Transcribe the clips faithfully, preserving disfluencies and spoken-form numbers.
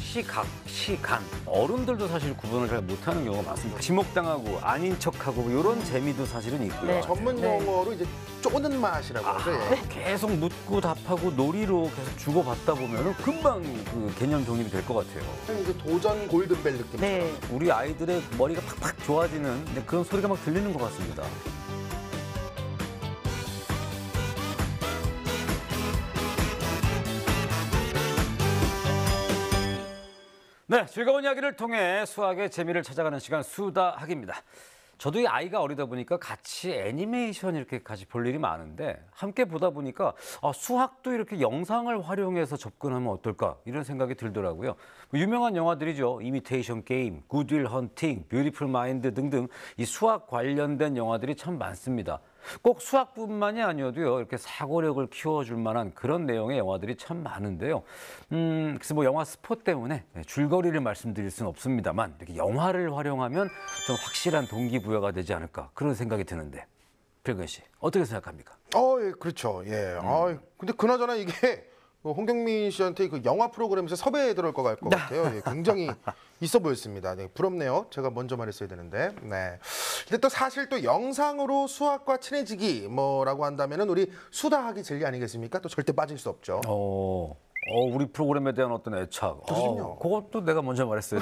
시각, 시간. 어른들도 사실 구분을 잘 못하는 경우가 많습니다. 지목당하고 아닌 척하고 이런 재미도 사실은 있고요. 네. 전문 용어로 이제 쪼는 맛이라고 하죠. 아, 예. 계속 묻고 답하고 놀이로 계속 주고받다 보면 금방 그 개념 정립이 될 것 같아요. 이제 도전 골든벨 느낌처럼. 네. 우리 아이들의 머리가 팍팍 좋아지는 그런 소리가 막 들리는 것 같습니다. 네, 즐거운 이야기를 통해 수학의 재미를 찾아가는 시간 수다학입니다. 저도 이 아이가 어리다 보니까 같이 애니메이션 이렇게 같이 볼 일이 많은데 함께 보다 보니까 아, 수학도 이렇게 영상을 활용해서 접근하면 어떨까 이런 생각이 들더라고요. 유명한 영화들이죠. 이미테이션 게임, 굿윌 헌팅, 뷰티풀 마인드 등등 이 수학 관련된 영화들이 참 많습니다. 꼭 수학뿐만이 아니어도요. 이렇게 사고력을 키워줄 만한 그런 내용의 영화들이 참 많은데요. 음, 그래서 뭐 영화 스포 때문에 줄거리를 말씀드릴 수는 없습니다만 이렇게 영화를 활용하면 좀 확실한 동기부여가 되지 않을까 그런 생각이 드는데 필근 씨 어떻게 생각합니까? 어, 예, 그렇죠. 예. 음. 아, 근데 그나저나 이게 홍경민 씨한테 그 영화 프로그램에서 섭외 들어올 것 갈 것 같아요. 예, 굉장히 있어 보였습니다. 네, 부럽네요. 제가 먼저 말했어야 되는데. 네. 근데 또 사실 또 영상으로 수학과 친해지기 뭐라고 한다면은 우리 수다학이 진리 아니겠습니까? 또 절대 빠질 수 없죠. 어, 어 우리 프로그램에 대한 어떤 애착. 그럼요. 어, 그것도 내가 먼저 말했어야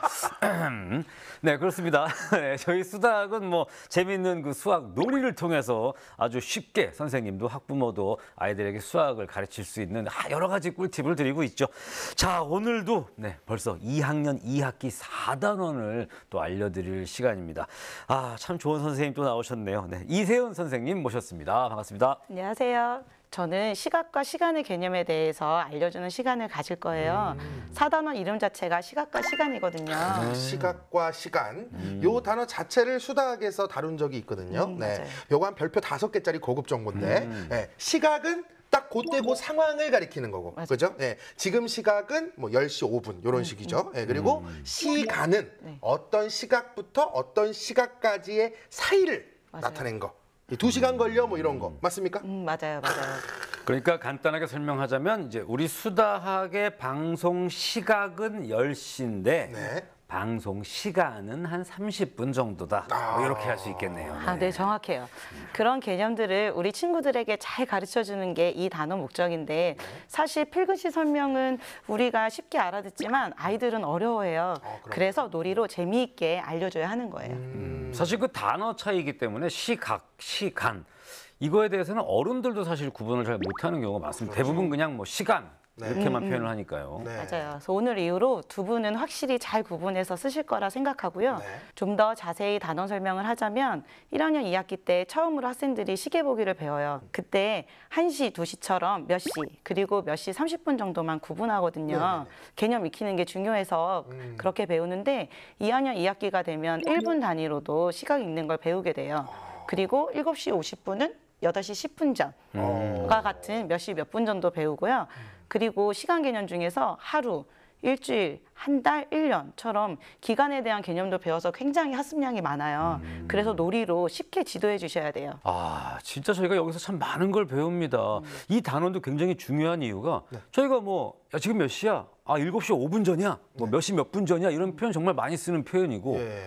되는데. 네, 그렇습니다. 네, 저희 수다학은 뭐 재미있는 그 수학 놀이를 통해서 아주 쉽게 선생님도 학부모도 아이들에게 수학을 가르칠 수 있는 여러 가지 꿀팁을 드리고 있죠. 자, 오늘도 네, 벌써 이 학년 이 학기 사 단원을 또 알려드릴 시간입니다. 아, 참 좋은 선생님 또 나오셨네요. 네, 이세은 선생님 모셨습니다. 반갑습니다. 안녕하세요. 저는 시각과 시간의 개념에 대해서 알려주는 시간을 가질 거예요. 음. 사 단원 이름 자체가 시각과 시간이거든요. 아, 시각과 시간. 음. 요 단어 자체를 수다학에서 다룬 적이 있거든요. 음, 네. 맞아요. 요거 한 별표 다섯 개짜리 고급 정보인데 음. 네. 시각은 딱 그때 그 상황을 가리키는 거고. 맞아요. 그죠? 예. 지금 시각은 뭐 열 시 오 분 요런 식이죠. 예. 그리고 시간은 네. 어떤 시각부터 어떤 시각까지의 사이를 맞아요. 나타낸 거. 이 두 시간 걸려 뭐 이런 거. 맞습니까? 음, 맞아요, 맞아요. 그러니까 간단하게 설명하자면 이제 우리 수다학의 방송 시각은 열 시인데 네. 방송 시간은 한 삼십 분 정도다. 뭐 이렇게 할 수 있겠네요. 아, 네, 정확해요. 그런 개념들을 우리 친구들에게 잘 가르쳐주는 게 이 단어 목적인데 사실 필글씨 설명은 우리가 쉽게 알아듣지만 아이들은 어려워해요. 그래서 놀이로 재미있게 알려줘야 하는 거예요. 음. 사실 그 단어 차이이기 때문에 시각, 시간 이거에 대해서는 어른들도 사실 구분을 잘 못하는 경우가 많습니다. 대부분 그냥 뭐 시간 네. 이렇게만 표현을 하니까요. 네. 맞아요. 그래서 오늘 이후로 두 분은 확실히 잘 구분해서 쓰실 거라 생각하고요. 네. 좀 더 자세히 단어 설명을 하자면 일 학년 이 학기 때 처음으로 학생들이 시계 보기를 배워요. 그때 한 시, 두 시처럼 몇 시, 그리고 몇 시 삼십 분 정도만 구분하거든요. 네네네. 개념 익히는 게 중요해서 음. 그렇게 배우는데 이 학년 이 학기가 되면 일 분 단위로도 시각 읽는 걸 배우게 돼요. 그리고 일곱 시 오십 분은 여덟 시 십 분 전과 어. 같은 몇 시 몇 분 정도 배우고요. 그리고 시간 개념 중에서 하루, 일주일, 한 달, 일 년처럼 기간에 대한 개념도 배워서 굉장히 학습량이 많아요. 그래서 놀이로 쉽게 지도해 주셔야 돼요. 아, 진짜 저희가 여기서 참 많은 걸 배웁니다. 이 단원도 굉장히 중요한 이유가 저희가 뭐 야, 지금 몇 시야? 아, 일곱 시 오 분 전이야? 뭐 몇 시 몇 분 전이야? 이런 표현 정말 많이 쓰는 표현이고 예.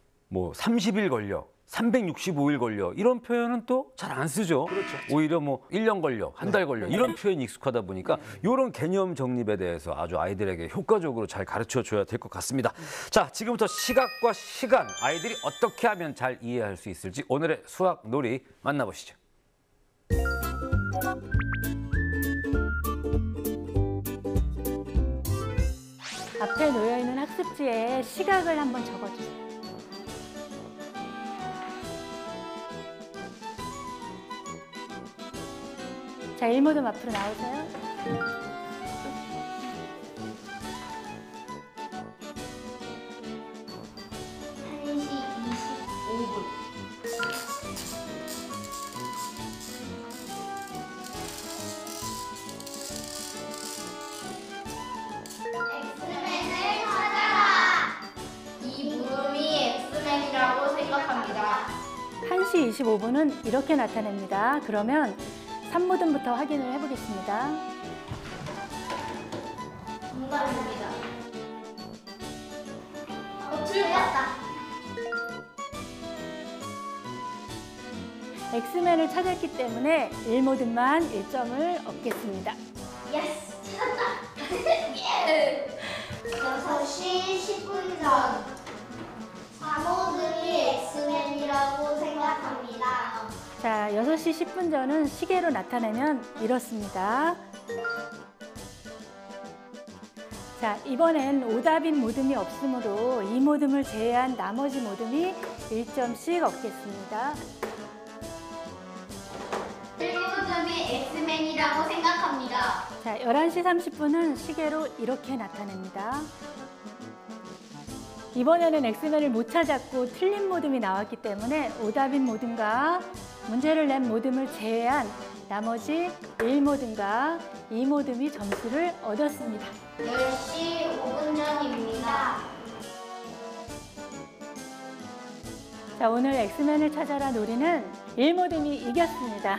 뭐 삼십 일 걸려. 삼백육십오 일 걸려 이런 표현은 또 잘 안 쓰죠. 오히려 뭐 일 년 걸려, 한 달 걸려 이런 표현이 익숙하다 보니까 이런 개념 정립에 대해서 아주 아이들에게 효과적으로 잘 가르쳐 줘야 될 것 같습니다. 자, 지금부터 시각과 시간 아이들이 어떻게 하면 잘 이해할 수 있을지 오늘의 수학 놀이 만나보시죠. 앞에 놓여 있는 학습지에 시각을 한번 적어주세요. 자, 일모듬 앞으로 나오세요. 한 시 이십오 분. 엑스맨을 찾아라. 이 물음이 엑스맨이라고 생각합니다. 한 시 이십오 분은 이렇게 나타냅니다. 그러면 삼 모듬부터 확인을 해보겠습니다. 정답입니다. 틀렸다. 엑스맨을 찾았기 때문에 일 모듬만 일 점을 얻겠습니다. 예스, 찾았다. 예. 여섯 시 십 분 전. 사모들이 엑스맨이라고 생각합니다. 자, 여섯 시 십 분 전은 시계로 나타내면 이렇습니다. 자, 이번엔 오답인 모듬이 없으므로 이 모듬을 제외한 나머지 모듬이 일 점씩 얻겠습니다. 일 모듬이 엑스맨이라고 생각합니다. 자, 열한 시 삼십 분은 시계로 이렇게 나타냅니다. 이번에는 엑스맨을 못 찾았고 틀린 모듬이 나왔기 때문에 오답인 모듬과 문제를 낸 모듬을 제외한 나머지 일 모듬과 이 모듬이 점수를 얻었습니다. 열 시 오 분 전입니다. 자, 오늘 엑스맨을 찾아라 놀이는 일 모듬이 이겼습니다.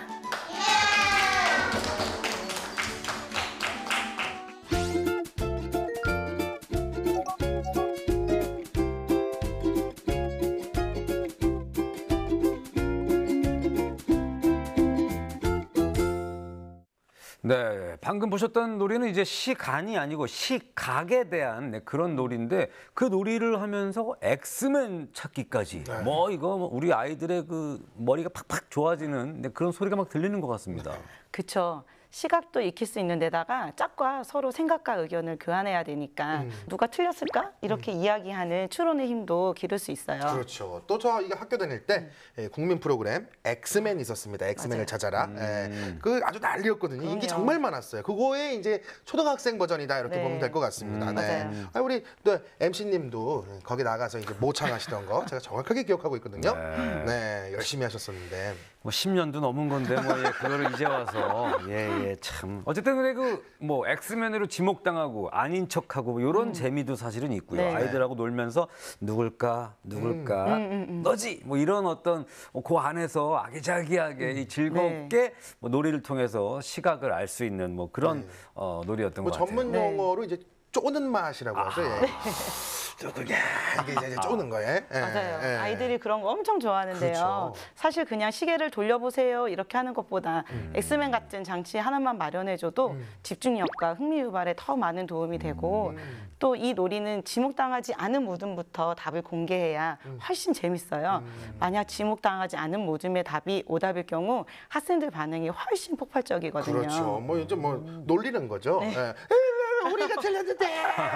네, 방금 보셨던 놀이는 이제 시간이 아니고 시각에 대한 네, 그런 놀이인데 그 놀이를 하면서 엑스맨 찾기까지 네. 뭐 이거 뭐 우리 아이들의 그 머리가 팍팍 좋아지는 네, 그런 소리가 막 들리는 것 같습니다. 그쵸. 시각도 익힐 수 있는 데다가 짝과 서로 생각과 의견을 교환해야 되니까 음. 누가 틀렸을까? 이렇게 이야기하는 추론의 힘도 기를 수 있어요. 그렇죠. 또 저희가 학교 다닐 때 예, 국민 프로그램 엑스맨 있었습니다. 엑스맨을 맞아요. 찾아라. 예, 그 아주 난리였거든요. 인기 그럼요. 정말 많았어요. 그거에 이제 초등학생 버전이다 이렇게 네. 보면 될 것 같습니다. 음, 네. 맞아요. 아, 우리 또 엠씨님도 거기 나가서 이제 모창하시던 거 제가 정확하게 기억하고 있거든요. 네. 네, 열심히 하셨었는데. 뭐 십 년도 넘은 건데 뭐 예, 그거를 이제 와서 예예 참 어쨌든 근데 그 뭐 엑스맨으로 지목당하고 아닌 척하고 뭐 이런 재미도 사실은 있고요. 네. 아이들하고 놀면서 누굴까 누굴까 음, 음, 음. 너지 뭐 이런 어떤 그 안에서 아기자기하게 이 즐겁게 뭐 놀이를 통해서 시각을 알 수 있는 뭐 그런 네. 어, 놀이였던 뭐 것 같아요. 전문 네. 용어로 이제 쪼는 맛이라고 하죠. 예. 누구냐 이게 이제 쪼는 거예요. 예, 맞아요. 예. 아이들이 그런 거 엄청 좋아하는데요. 그렇죠. 사실 그냥 시계를 돌려보세요 이렇게 하는 것보다 음. 엑스맨 같은 장치 하나만 마련해줘도 집중력과 흥미 유발에 더 많은 도움이 되고 음. 또 이 놀이는 지목당하지 않은 모듬부터 답을 공개해야 음. 훨씬 재밌어요. 만약 지목당하지 않은 모듬의 답이 오답일 경우 학생들 반응이 훨씬 폭발적이거든요. 그렇죠. 뭐 이제 뭐 놀리는 거죠. 네. 예. 에이, 우리가 틀렸는데.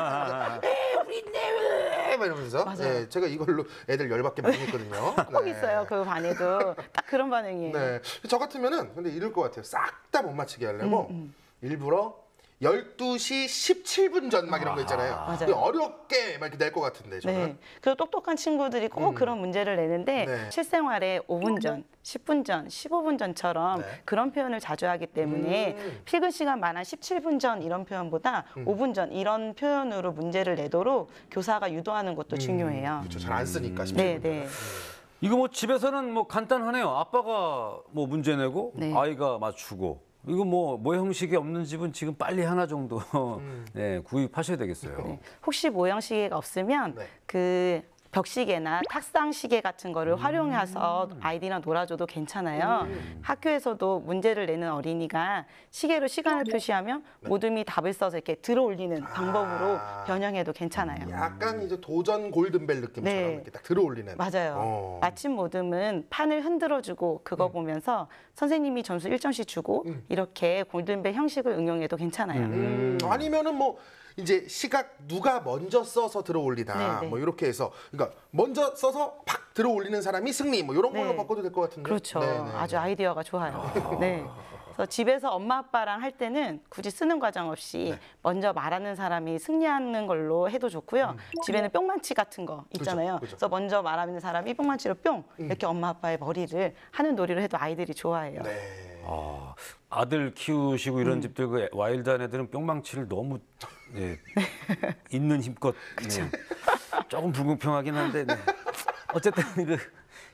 에이, 우리 네. 막 이러면서. 맞아요. 예, 제가 이걸로 애들 열받게 많이 했거든요. 꼭 네. 있어요. 그 반에도 딱 그런 반응이에요. 네. 저 같으면은 근데 이럴 것 같아요. 싹 다 못 맞히게 하려고 일부러 열두 시 십칠 분 전 막 이런 거 있잖아요. 맞아요. 어렵게 막 이렇게 낼 것 같은데 저는. 네. 그리고 똑똑한 친구들이 꼭 그런 문제를 내는데 네. 실생활에 오 분 전, 십 분 전, 십오 분 전처럼 네. 그런 표현을 자주 하기 때문에 음. 필근 시간 말한 십칠 분 전 이런 표현보다 오 분 전 이런 표현으로 문제를 내도록 교사가 유도하는 것도 중요해요. 그렇죠. 잘 안 쓰니까. 네, 십칠 분. 네. 이거 뭐 집에서는 뭐 간단하네요. 아빠가 뭐 문제 내고 네. 아이가 맞추고 이거 뭐 모형식이 없는 집은 지금 빨리 하나 정도 네, 구입하셔야 되겠어요. 네. 혹시 모형 시계가 없으면 네. 그 벽시계나 탁상 시계 같은 거를 음. 활용해서 아이들이랑 놀아줘도 괜찮아요. 학교에서도 문제를 내는 어린이가 시계로 시간을 표시하면 모둠이 답을 써서 이렇게 들어올리는 방법으로 네. 아. 변형해도 괜찮아요. 약간 이제 도전 골든벨 느낌처럼 네. 이렇게 딱 들어올리는. 맞아요. 어. 마침 모듬은 판을 흔들어주고 그거 보면서 선생님이 점수 일 점씩 주고 이렇게 골든벨 형식을 응용해도 괜찮아요. 음, 아니면은 뭐 이제 시각 누가 먼저 써서 들어올리나 네, 네. 뭐 이렇게 해서 그러니까 먼저 써서 팍 들어올리는 사람이 승리 뭐 이런 걸로 네. 바꿔도 될 것 같은데. 그렇죠. 네, 네. 아주 아이디어가 좋아요. 네. 그래서 집에서 엄마 아빠랑 할 때는 굳이 쓰는 과정 없이 네. 먼저 말하는 사람이 승리하는 걸로 해도 좋고요. 집에는 뿅망치 같은 거 있잖아요. 음. 그죠, 그죠. 그래서 먼저 말하는 사람이 뿅망치로 뿅 음. 이렇게 엄마 아빠의 머리를 하는 놀이를 해도 아이들이 좋아해요. 네. 아, 아들 키우시고 이런 집들 그 와일드한 애들은 뿅망치를 너무 예, 있는 힘껏 네, 조금 불공평하긴 한데 네. 어쨌든 그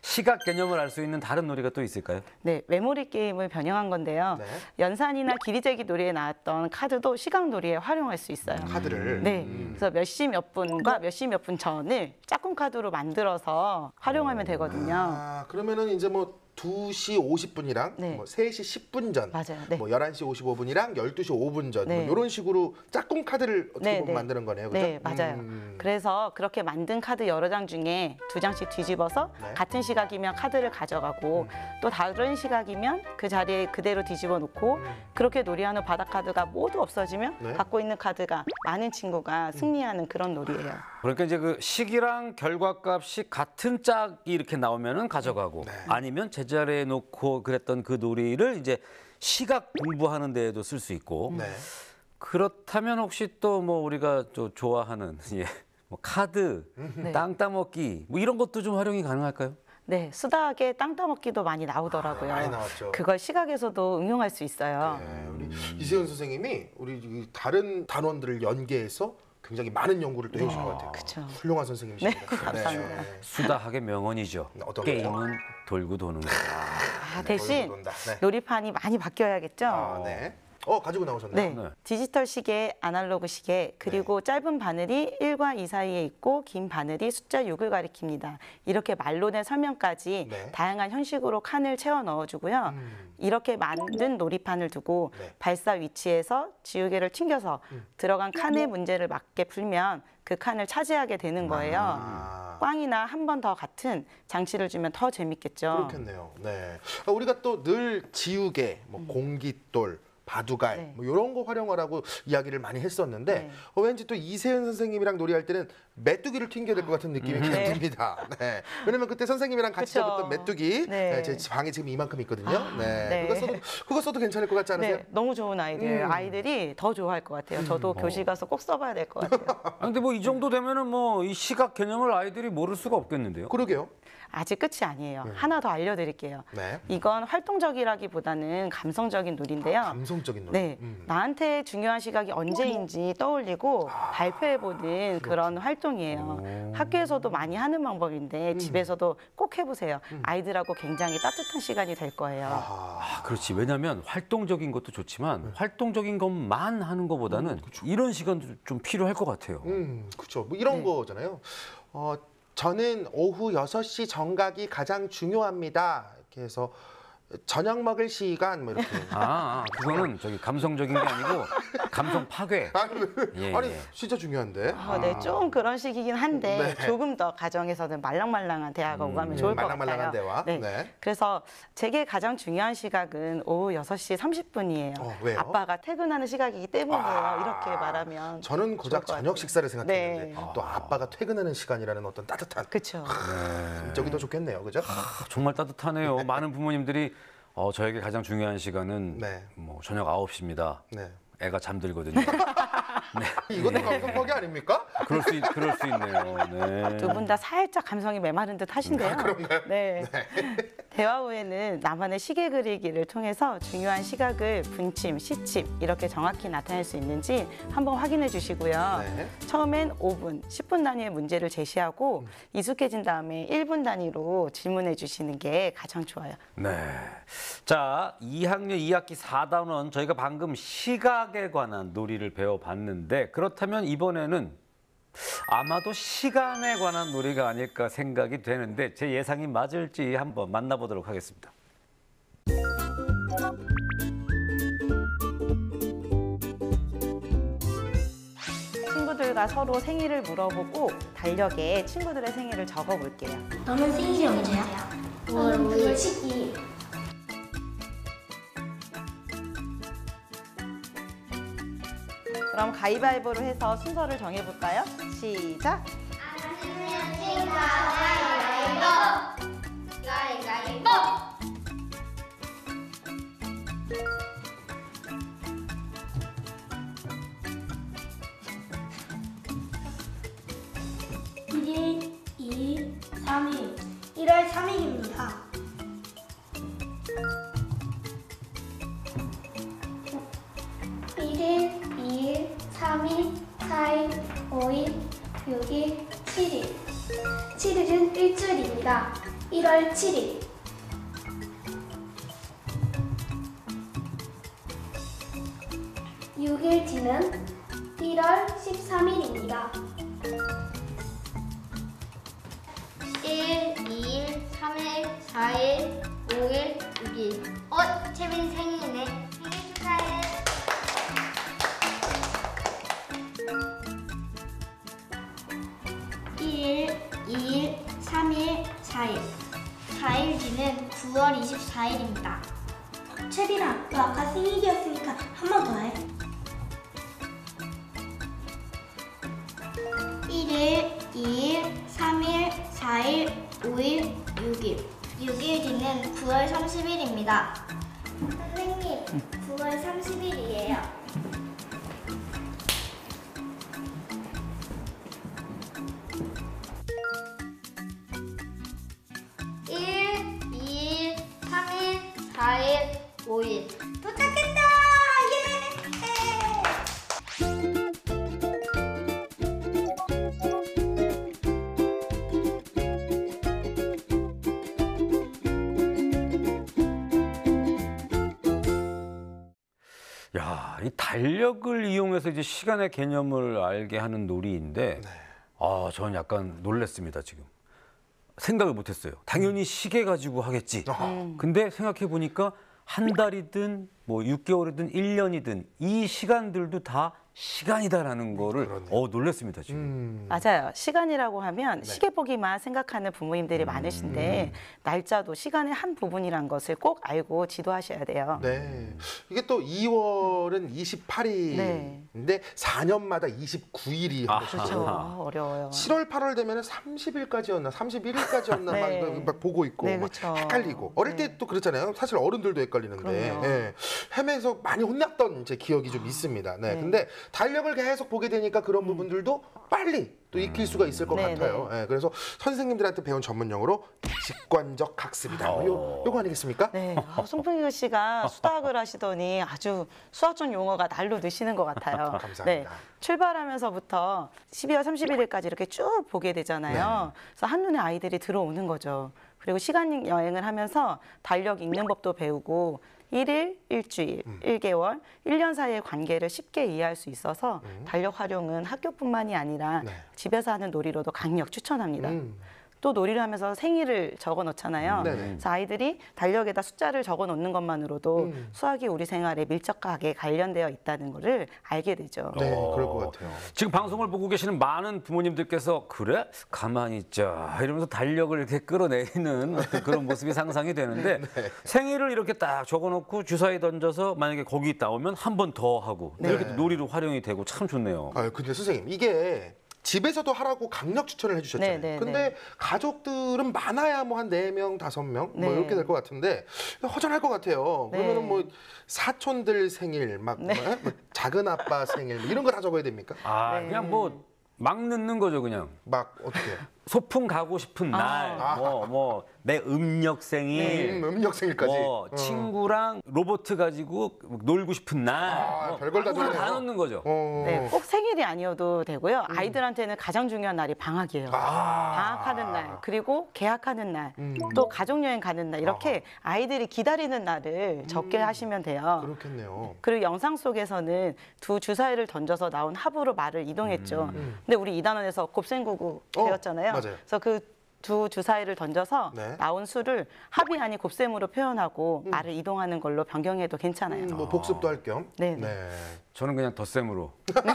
시각 개념을 알 수 있는 다른 놀이가 또 있을까요? 네, 메모리 게임을 변형한 건데요. 네. 연산이나 길이재기 놀이에 나왔던 카드도 시각 놀이에 활용할 수 있어요. 카드를. 네, 그래서 몇 시 몇 분과 몇 시 몇 분 전을 짝꿍 카드로 만들어서 활용하면 되거든요. 아, 그러면은 이제 뭐 두 시 오십 분이랑 네. 뭐 세 시 십 분 전, 맞아요. 네. 뭐 열한 시 오십오 분이랑 열두 시 오 분 전, 네. 뭐 이런 식으로 짝꿍 카드를 어떻게 네, 보면 네. 만드는 거네요, 그죠? 네, 맞아요. 음. 그래서 그렇게 만든 카드 여러 장 중에 두 장씩 뒤집어서 네. 같은 시각이면 카드를 가져가고 또 다른 시각이면 그 자리에 그대로 뒤집어 놓고 그렇게 놀이하는 바닥 카드가 모두 없어지면 네. 갖고 있는 카드가 많은 친구가 승리하는 그런 놀이예요. 그러니까 이제 그 식이랑 결과값이 같은 짝이 이렇게 나오면은 가져가고 아니면 제자리에 놓고 그랬던 그 놀이를 이제 시각 공부하는 데에도 쓸 수 있고 네. 그렇다면 혹시 또 뭐 우리가 또 좋아하는 예, 뭐 카드, 네. 땅 따먹기 뭐 이런 것도 좀 활용이 가능할까요? 네, 수다하게 땅 따먹기도 많이 나오더라고요. 많이 나왔죠. 그걸 시각에서도 응용할 수 있어요. 네, 우리 이세훈 선생님이 우리 이 다른 단원들을 연계해서 굉장히 많은 연구를 또 해오신 것 같아요. 그쵸. 훌륭한 선생님이십니다. 네, 감사합니다. 네. 수다학의 명언이죠. 어떤 게임은 돌고 도는 거다. 아, 대신 돌고 돈다. 네. 놀이판이 많이 바뀌어야겠죠? 아, 네. 어 가지고 나오셨네요. 네. 네. 디지털 시계, 아날로그 시계, 그리고 짧은 바늘이 일과 이 사이에 있고 긴 바늘이 숫자 육을 가리킵니다. 이렇게 말로 된 설명까지 네. 다양한 형식으로 칸을 채워 넣어주고요. 음. 이렇게 만든 놀이판을 두고 네. 발사 위치에서 지우개를 튕겨서 들어간 칸의 문제를 맞게 풀면 그 칸을 차지하게 되는 거예요. 아. 꽝이나 한 번 더 같은 장치를 주면 더 재밌겠죠. 그렇겠네요. 네. 아, 우리가 또 늘 지우개, 뭐 공깃돌, 바둑알 네. 뭐 이런 거 활용하라고 이야기를 많이 했었는데 네. 어, 왠지 또 이세은 선생님이랑 놀이할 때는 메뚜기를 튕겨야 될 것 같은 느낌이 그냥 네. 듭니다. 네. 왜냐면 그때 선생님이랑 같이 그쵸. 잡았던 메뚜기 네. 네, 제 방에 지금 이만큼 있거든요. 아, 네. 네. 그거 써도 그거 써도 괜찮을 것 같지 않으세요? 네, 너무 좋은 아이디어예요. 음. 아이들이 더 좋아할 것 같아요. 저도 교실 가서 꼭 써봐야 될 것 같아요. 아, 근데 뭐 이 정도 되면은 뭐 이 시각 개념을 아이들이 모를 수가 없겠는데요. 그러게요. 아직 끝이 아니에요. 하나 더 알려드릴게요. 네. 이건 활동적이라기보다는 감성적인 놀인데요. 감성적인 놀이. 네, 음. 나한테 중요한 시각이 언제인지 떠올리고 발표해보는 그런 활동이에요. 학교에서도 많이 하는 방법인데 집에서도 꼭 해보세요. 아이들하고 굉장히 따뜻한 시간이 될 거예요. 아하. 아, 그렇지. 왜냐하면 활동적인 것도 좋지만 활동적인 것만 하는 것보다는 이런 시간도 좀 필요할 것 같아요. 음, 그렇죠. 뭐 이런 네. 거잖아요. 어, 저는 오후 여섯 시 정각이 가장 중요합니다. 이렇게 해서 저녁 먹을 시간 뭐 이렇게. 아, 아, 그거는 저기 감성적인 게 아니고 감성 파괴. 아니, 예, 아니 예. 진짜 중요한데. 아, 네, 좀 그런 식이긴 한데 네. 조금 더 가정에서는 말랑말랑한 대화가 오가면 좋을 것 같아요. 말랑말랑한 대화. 네. 네. 그래서 제게 가장 중요한 시각은 오후 여섯 시 삼십 분이에요. 어, 왜요? 아빠가 퇴근하는 시각이기 때문이에요. 아. 이렇게 말하면 저는 고작 것 저녁 같아요. 식사를 생각했는데 네. 또 아빠가 퇴근하는 시간이라는 어떤 따뜻한 그렇죠. 저기 더 좋겠네요, 그죠? 아, 정말 따뜻하네요. 많은 부모님들이 어, 저에게 가장 중요한 시간은 네. 뭐 저녁 아홉 시입니다. 네. 애가 잠들거든요. 이것도 감성파괴 아닙니까? 그럴 수, 있, 그럴 수 있네요. 네. 두 분 다 살짝 감성이 메마른 듯 하신데요. 아, 그런가요? 네. 대화 후에는 나만의 시계 그리기를 통해서 중요한 시각을 분침, 시침 이렇게 정확히 나타낼 수 있는지 한번 확인해 주시고요. 네. 처음엔 오 분, 십 분 단위의 문제를 제시하고 익숙해진 다음에 일 분 단위로 질문해 주시는 게 가장 좋아요. 네. 자, 이 학년 이 학기 사 단원 저희가 방금 시각에 관한 놀이를 배워봤는데 그렇다면 이번에는 아마도 시간에 관한 놀이가 아닐까 생각이 되는데 제 예상이 맞을지 한번 만나보도록 하겠습니다. 친구들과 서로 생일을 물어보고 달력에 친구들의 생일을 적어볼게요. 너는 생일이 언제야? 오월 오일 십이일. 그럼 가위바위보로 해서 순서를 정해볼까요? 시작! 가위바위보. 가위바위보. 일일, 이일, 삼일. 일월 삼일입니다. 일일, 이일, 삼일, 사일, 오일, 육일, 칠일. 칠일은 일주일입니다. 일월 칠일. 육 일 뒤는 일월 십삼일입니다. 일, 이일, 삼일, 사일, 오일, 육일. 어, 채빈 생일이네. 생일 축하해. 일일, 이일, 삼일, 사일. 사일 뒤는 구월 이십사일입니다. 채빈아, 너 아까 생일이었으니까 한 번 더 해. 일일, 이일, 삼일, 사일, 오일, 육일. 육일 뒤는 구월 삼십일입니다. 선생님, 구월 삼십일이에요. 일, 이일, 삼일, 사일, 오일. 도착했다! 예! 야, 이 달력을 이용해서 이제 시간의 개념을 알게 하는 놀이인데, 아, 저는 약간 놀랬습니다, 지금. 생각을 못 했어요. 당연히 시계 가지고 하겠지. 근데 생각해 보니까 한 달이든 뭐 육 개월이든 일 년이든 이 시간들도 다 시간이다라는 거를 그러네요. 어 놀랬습니다, 지금. 음. 맞아요. 시간이라고 하면 네. 시계 보기만 생각하는 부모님들이 많으신데 날짜도 시간의 한 부분이란 것을 꼭 알고 지도하셔야 돼요. 네. 이게 또 이월은 이십팔일인데 네. 사 년마다 이십구일이 한 아하. 번씩. 그렇죠. 아하. 어려워요. 칠월, 팔월 되면 삼십일까지였나 삼십일일까지였나 네. 막, 이거 막 보고 있고 네, 막 그렇죠. 헷갈리고 어릴 네. 때 또 그렇잖아요. 사실 어른들도 헷갈리는데 그럼요. 예. 헤매서 많이 혼났던 제 기억이 좀 있습니다. 네. 네. 근데 달력을 계속 보게 되니까 그런 부분들도 빨리 또 익힐 수가 있을 것 네, 같아요. 예. 그래서 선생님들한테 배운 전문 용어로 직관적 학습이다. 뭐 요, 요거 아니겠습니까? 네, 아, 송풍기 씨가 수학을 하시더니 아주 수학적 용어가 날로 드시는 것 같아요. 감사합니다. 네, 출발하면서부터 십이월 삼십일일까지 이렇게 쭉 보게 되잖아요. 네. 그래서 한눈에 아이들이 들어오는 거죠. 그리고 시간 여행을 하면서 달력 읽는 법도 배우고 일일, 일주일, 음. 일 개월, 일 년 사이의 관계를 쉽게 이해할 수 있어서 달력 활용은 학교뿐만이 아니라 네. 집에서 하는 놀이로도 강력 추천합니다. 음. 또 놀이를 하면서 생일을 적어 놓잖아요. 네네. 그래서 아이들이 달력에다 숫자를 적어 놓는 것만으로도 음. 수학이 우리 생활에 밀접하게 관련되어 있다는 것을 알게 되죠. 네, 어. 그럴 것 같아요. 지금 방송을 보고 계시는 많은 부모님들께서 그래? 가만히 있자 이러면서 달력을 이렇게 끌어내리는 어떤 그런 모습이 상상이 되는데 생일을 이렇게 딱 적어놓고 주사위 던져서 만약에 거기 나오면 한 번 더 하고 네. 이렇게 놀이로 활용이 되고 참 좋네요. 아, 근데 선생님 이게 집에서도 하라고 강력 추천을 해주셨잖아요. 네, 네, 근데 네. 가족들은 많아야 뭐 한 네 명, 다섯 명 뭐 네. 이렇게 될 것 같은데 허전할 것 같아요. 네. 그러면은 뭐 사촌들 생일, 막 네. 뭐, 뭐 작은 아빠 생일 뭐 이런 거 다 적어야 됩니까? 아 네. 그냥 뭐 막 넣는 거죠 그냥. 막 어떻게? 소풍 가고 싶은 날, 뭐 뭐 내 음력 생일, 음, 음력 생일까지. 뭐 어. 친구랑 로봇 가지고 놀고 싶은 날, 아, 뭐 별걸 다 아무거나 다 좋네요. 넣는 거죠. 어. 네, 꼭 생일이 아니어도 되고요. 아이들한테는 가장 중요한 날이 방학이에요. 아. 방학하는 날, 그리고 개학하는 날, 음. 또 가족여행 가는 날 이렇게 아이들이 기다리는 날을 적게 하시면 돼요. 그렇겠네요. 그리고 영상 속에서는 두 주사위를 던져서 나온 합으로 말을 이동했죠. 근데 우리 이 단원에서 곱셈구구 어, 배웠잖아요. 맞아요. 그래서 그 두 주사위를 던져서 네. 나온 수를 합이 아닌 곱셈으로 표현하고 말을 이동하는 걸로 변경해도 괜찮아요. 음, 뭐 복습도 할 겸. 네, 네. 저는 그냥 덧셈으로.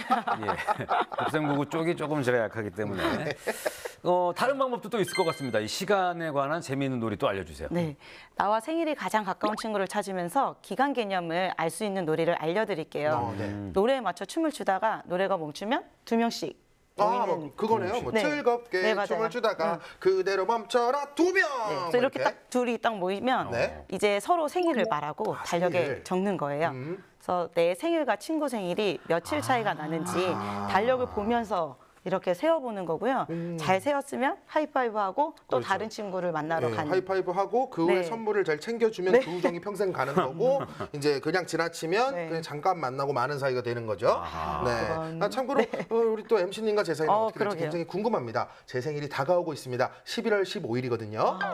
예. 곱셈구구 쪽이 조금 제가 약하기 때문에. 어, 다른 방법도 또 있을 것 같습니다. 이 시간에 관한 재미있는 놀이 또 알려주세요. 네, 나와 생일이 가장 가까운 친구를 찾으면서 기간 개념을 알 수 있는 놀이를 알려드릴게요. 어, 네. 노래에 맞춰 춤을 추다가 노래가 멈추면 두 명씩 아, 모이는 뭐 그거네요. 뭐 네. 즐겁게 네, 맞아요. 춤을 추다가 음. 그대로 멈춰라 두 명. 네, 뭐 그래서 이렇게 딱 둘이 딱 모이면 네. 이제 서로 생일을 말하고 아, 달력에 생일. 적는 거예요. 음. 그래서 내 생일과 친구 생일이 며칠 차이가 나는지 달력을 보면서 이렇게 세어보는 거고요. 음. 잘 세었으면 하이파이브하고 또 그렇죠. 다른 친구를 만나러 네, 가는. 하이파이브 하고 그 후에 네. 선물을 잘 챙겨주면 네. 그 우정이 평생 가는 거고 이제 그냥 지나치면 네. 그냥 잠깐 만나고 마는 사이가 되는 거죠. 아하. 네. 그건- 아, 참고로 어, 우리 또 엠씨님과 제 사이는 어, 어떻게 될지 그러게요. 굉장히 궁금합니다. 제 생일이 다가오고 있습니다. 십일월 십오일이거든요. 아.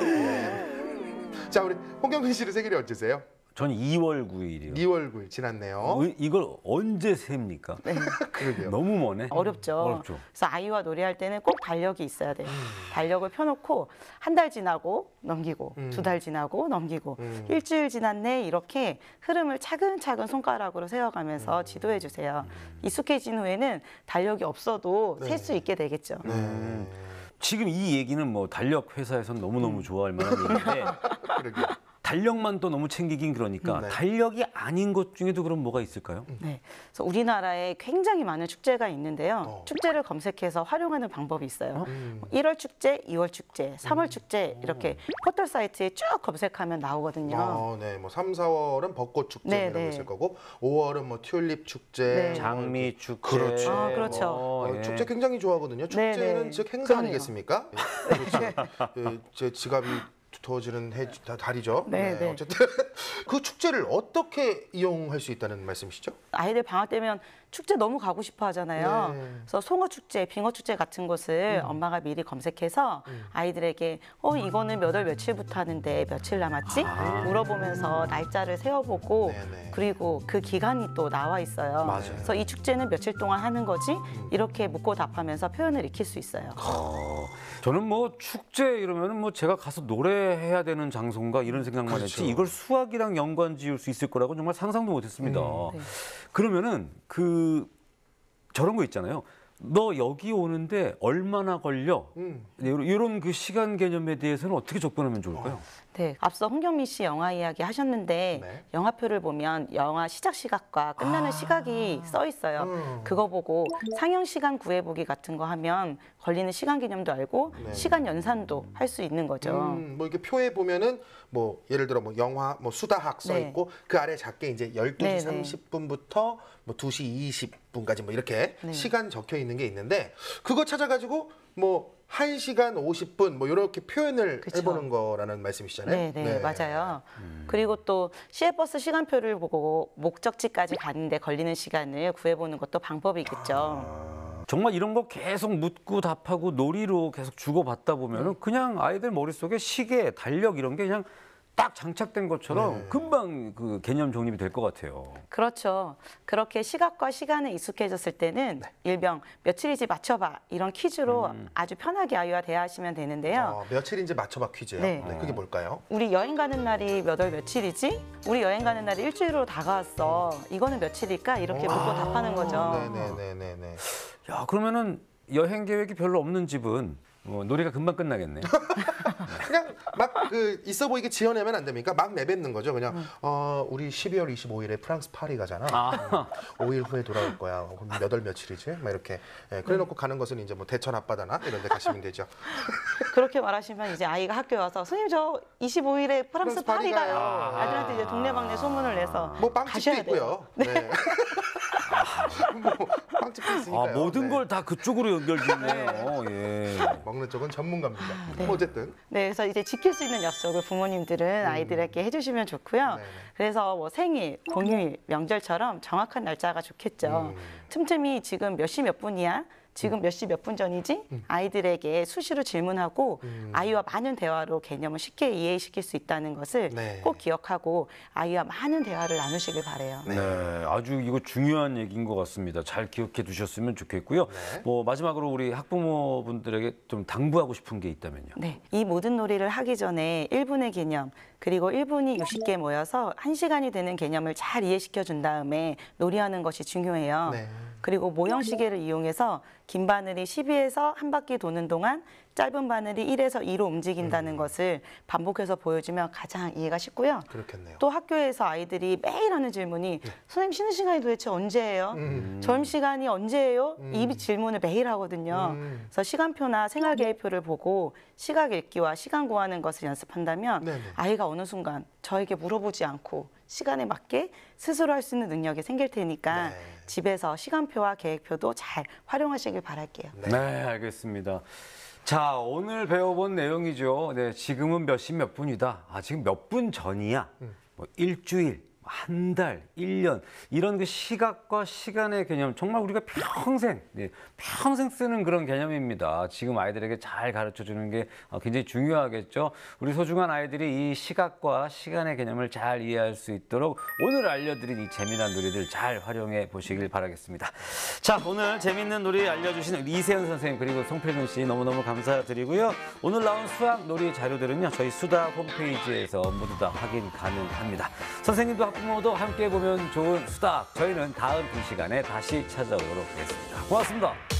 네. 자, 우리 홍경민 씨는 생일이 언제세요? 전 이월 구일이요. 이월 구일 지났네요. 이걸 언제 셉니까? 그러게요. 너무 머네. 어렵죠. 어렵죠. 그래서 아이와 놀이할 때는 꼭 달력이 있어야 돼요. 음. 달력을 펴놓고 한 달 지나고 넘기고 음. 두 달 지나고 넘기고 음. 일주일 지났네 이렇게 흐름을 차근차근 손가락으로 세어가면서 음. 지도해 주세요. 익숙해진 후에는 달력이 없어도 네. 셀 수 있게 되겠죠. 네. 지금 이 얘기는 뭐 달력 회사에서는 너무너무 좋아할 만한 얘기인데 그러게요. 달력만 또 너무 챙기긴 그러니까 네. 달력이 아닌 것 중에도 그럼 뭐가 있을까요? 네, 그래서 우리나라에 굉장히 많은 축제가 있는데요. 어. 축제를 검색해서 활용하는 방법이 있어요. 음. 일월 축제, 이월 축제, 삼월 축제 이렇게 포털 사이트에 쭉 검색하면 나오거든요. 어, 네, 뭐 삼, 사월은 벚꽃 축제 네, 이런 거 네. 있을 거고, 오월은 뭐 튤립 축제, 네. 장미 축제. 그렇죠. 아, 그렇죠. 뭐, 어, 예. 축제 굉장히 좋아하거든요. 네, 축제는 네. 즉 행사 그럼요. 아니겠습니까? 그렇죠. 예, 제 지갑이 두터워지는 해 다- 달이죠. 네, 네. 어쨌든 그 축제를 어떻게 이용할 수 있다는 말씀이시죠? 아이들 방학 되면 축제 너무 가고 싶어 하잖아요. 네. 음. 그래서 송어 축제, 빙어 축제 같은 곳을 엄마가 미리 검색해서 아이들에게 어 이거는 몇 월 며칠부터 하는데 며칠 남았지? 물어보면서 날짜를 세어보고 네, 네. 그리고 그 기간이 또 나와 있어요. 맞아요. 그래서 이 축제는 며칠 동안 하는 거지? 음. 이렇게 묻고 답하면서 표현을 익힐 수 있어요. 어, 저는 뭐 축제 이러면은 뭐 제가 가서 노래해야 되는 장소인가 이런 생각만 그렇죠. 했지 이걸 수학이랑 연관 지을 수 있을 거라고 정말 상상도 못했습니다. 네. 그러면은 그 저런 거 있잖아요. 너 여기 오는데 얼마나 걸려? 음. 이런 그 시간 개념에 대해서는 어떻게 접근하면 좋을까요? 네, 앞서 홍경민 씨 영화 이야기 하셨는데 네. 영화표를 보면 영화 시작 시각과 끝나는 시각이 써 있어요. 음. 그거 보고 상영 시간 구해보기 같은 거 하면 걸리는 시간 개념도 알고 네. 시간 연산도 할 수 있는 거죠. 음, 뭐 이렇게 표에 보면은 뭐 예를 들어 뭐 영화 뭐 수다학 써 네. 있고 그 아래 작게 이제 열두 시 네, 네. 삼십 분부터 뭐 두 시 이십 분까지 뭐 이렇게 네. 시간 적혀 있는 게 있는데 그거 찾아가지고 뭐 한 시간 오십 분 뭐 이렇게 표현을 그쵸. 해보는 거라는 말씀이시잖아요. 네, 네, 맞아요. 그리고 또 시외버스 시간표를 보고 목적지까지 가는데 걸리는 시간을 구해보는 것도 방법이겠죠. 정말 이런 거 계속 묻고 답하고 놀이로 계속 주고받다 보면은 그냥 아이들 머릿속에 시계, 달력 이런 게 그냥 딱 장착된 것처럼 네. 금방 그 개념 정립이 될 것 같아요. 그렇죠. 그렇게 시각과 시간에 익숙해졌을 때는 네. 일명 며칠이지 맞춰봐 이런 퀴즈로 음. 아주 편하게 아이와 대화하시면 되는데요. 어, 며칠인지 맞춰봐 퀴즈요. 네. 네, 그게 뭘까요? 우리 여행 가는 날이 몇 월 며칠이지? 우리 여행 가는 날이 일주일로 다가왔어. 이거는 며칠일까? 이렇게 묻고 답하는 거죠. 아. 네네네네네. 야, 그러면은 여행 계획이 별로 없는 집은 뭐 놀이가 금방 끝나겠네. 그냥 막 그 있어 보이게 지어내면 안 됩니까? 막 내뱉는 거죠. 그냥 음. 어 우리 십이월 이십오일에 프랑스 파리 가잖아. 아. 오 일 후에 돌아올 거야. 그럼 몇 월 며칠이지? 막 이렇게. 예, 그래놓고 가는 것은 이제 뭐 대천 앞바다나 이런 데 가시면 되죠. 그렇게 말하시면 이제 아이가 학교에 와서 선생님 저 이십오일에 프랑스, 프랑스 파리 파리 가요. 가요. 아들한테 이제 동네방네 소문을 내서 뭐 빵집도 가셔야 돼요. 있고요. 네. 뭐 빵집도 있으니까요. 아, 모든 네. 걸 다 그쪽으로 연결짓네요. 예. 먹는 쪽은 전문가입니다. 네. 어쨌든 네, 그래서 이제 지킬 수 있는 약속을 부모님들은 아이들에게 해주시면 좋고요. 음. 네네. 그래서 뭐 생일, 공휴일, 명절처럼 정확한 날짜가 좋겠죠. 음. 틈틈이 지금 몇 시 몇 분이야? 지금 몇 시 몇 분 전이지? 아이들에게 수시로 질문하고 음. 아이와 많은 대화로 개념을 쉽게 이해시킬 수 있다는 것을 네. 꼭 기억하고 아이와 많은 대화를 나누시길 바래요. 네, 아주 이거 중요한 얘기인 것 같습니다. 잘 기억해 두셨으면 좋겠고요. 네. 뭐 마지막으로 우리 학부모분들에게 좀 당부하고 싶은 게 있다면요. 네, 이 모든 놀이를 하기 전에 일 분의 개념 그리고 일 분이 육십 개 모여서 한 시간이 되는 개념을 잘 이해시켜 준 다음에 놀이하는 것이 중요해요. 네. 그리고 모형 시계를 이용해서 긴 바늘이 십이에서 한 바퀴 도는 동안 짧은 바늘이 일에서 이로 움직인다는 음. 것을 반복해서 보여주면 가장 이해가 쉽고요. 그렇겠네요. 또 학교에서 아이들이 매일 하는 질문이 선생님 쉬는 시간이 도대체 언제예요? 음. 점심시간이 언제예요? 음. 이 질문을 매일 하거든요. 음. 그래서 시간표나 생활계획표를 보고 시각 읽기와 시간 구하는 것을 연습한다면 네네. 아이가 어느 순간 저에게 물어보지 않고 시간에 맞게 스스로 할 수 있는 능력이 생길 테니까 네. 집에서 시간표와 계획표도 잘 활용하시길 바랄게요. 네, 알겠습니다. 자, 오늘 배워본 내용이죠. 네, 지금은 몇 시 몇 분이다. 아, 지금 몇 분 전이야. 뭐 일주일, 한 달, 일 년 이런 그 시각과 시간의 개념 정말 우리가 평생, 네, 평생 쓰는 그런 개념입니다. 지금 아이들에게 잘 가르쳐주는 게 굉장히 중요하겠죠. 우리 소중한 아이들이 이 시각과 시간의 개념을 잘 이해할 수 있도록 오늘 알려드린 이 재미난 놀이들 잘 활용해 보시길 바라겠습니다. 자, 오늘 재밌는 놀이 알려주신 이세연 선생님 그리고 송필근 씨 너무너무 감사드리고요. 오늘 나온 수학 놀이 자료들은요 저희 수다 홈페이지에서 모두 다 확인 가능합니다. 선생님도 학부모도 함께 보면 좋은 수다. 저희는 다음 이 시간에 다시 찾아오도록 하겠습니다. 고맙습니다.